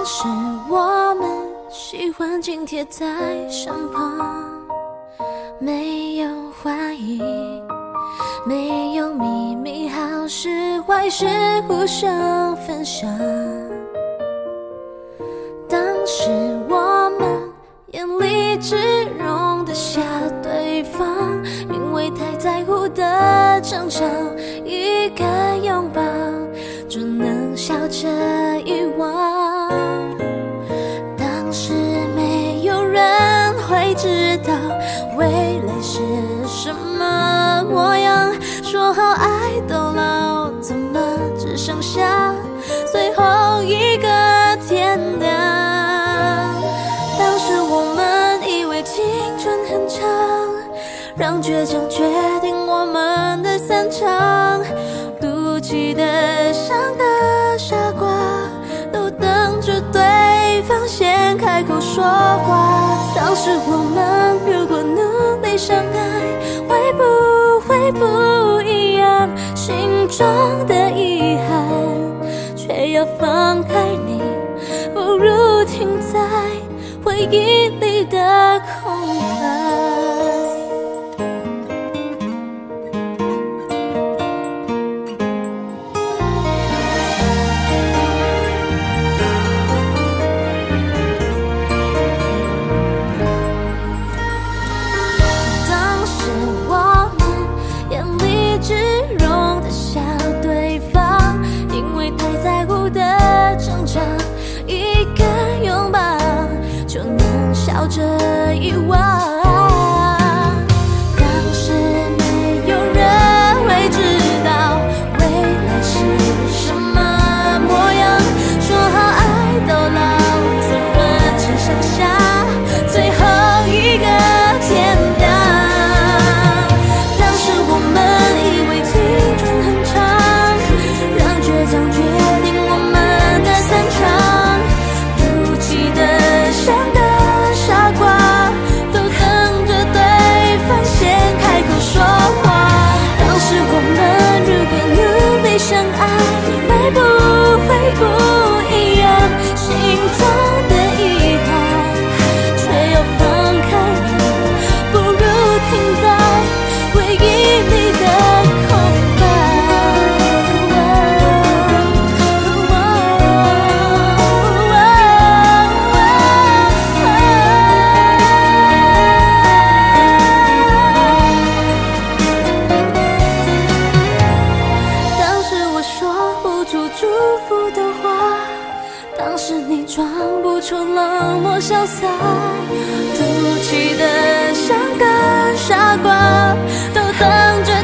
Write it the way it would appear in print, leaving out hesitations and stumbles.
时我们喜欢紧贴在身旁，没有怀疑，没有秘密，好事坏事互相分享。当时我们眼里只容得下对方，因为太在乎的争吵，一个拥抱就能笑着遗忘。当时没有人会知道未来是什么模样，说好爱到老，怎么只剩下最后一个天亮？当时我们以为青春很长，让倔强决定我们的散场，赌气的像个傻瓜，都等着对方先开口说话。当时我们如果努力相爱，会不会不一样？心中的遗憾，却要放开你，不如停在回忆里的空白。当时我们眼里只容得下对方，因为太在乎的争吵，一个拥抱就能笑着遗忘。当时没有人会知道未来是什么模样，说好爱到老，怎么只剩下最后一个天亮？当时我们以为青春很长，让倔强决定我们的散场，赌气的像个傻瓜，都等着对方先开口说话。当时我们如果努力相爱，会不会不一样？心中的遗憾，却要放开你，不如停在回忆里的空白。当时我说不出祝福的话，当时你装不出冷漠潇洒，赌气的像个傻瓜，都等着